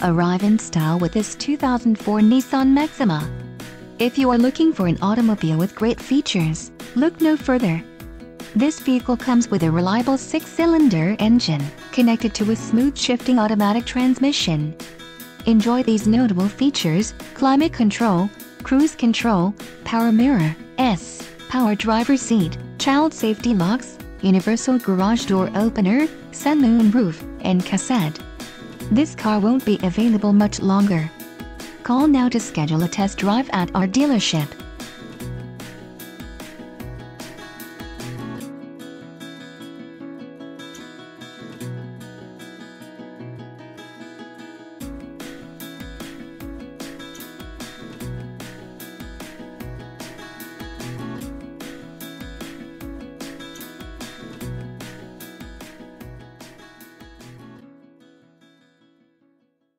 arrive in style with this 2004 Nissan Maxima. If you are looking for an automobile with great features, look no further. This vehicle comes with a reliable 6-cylinder engine, connected to a smooth shifting automatic transmission. Enjoy these notable features: climate control, cruise control, power mirror, power driver seat, child safety locks, universal garage door opener, sunmoon roof, and cassette. This car won't be available much longer. Call now to schedule a test drive at our dealership.